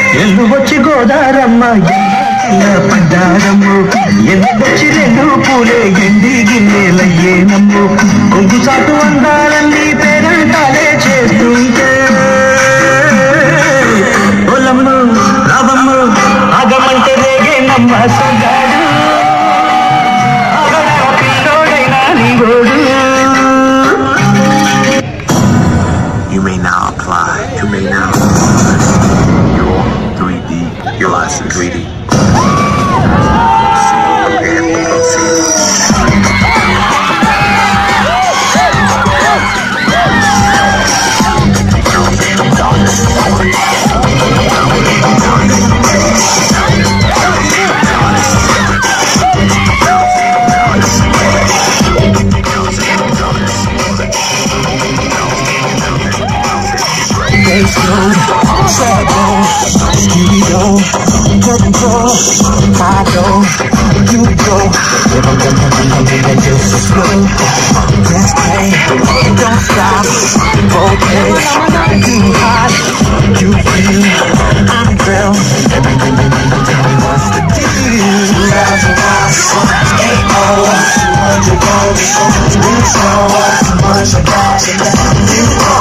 ఎల్లు వచ్చి గోదారమ్మ పడ్డారమ్ము ఎల్లు వచ్చి రెండు పూలే ఎండి గిన్నెలయ్యే నమ్ము కొంగు చాటు అందాలన్నీ పేరంటాలే చేస్తుంటే ఒలమ్ము రావమ్ము ఆగమంటే రేగే నమ్మ సొంగాడు పిల్లోడైనా నీ గోడు. You may now apply. You may now apply your 3D, your license 3D. Prepare to proceed. Bass load, sad low, ski low, get control, high low, you go. If I'm gonna just slow, let's play, don't stop, voltage, too hot, you feel, I'm thrilled, everything you need to tell me what's the deal. 2,000 watts, 200 volts, we show, too much about you, you know.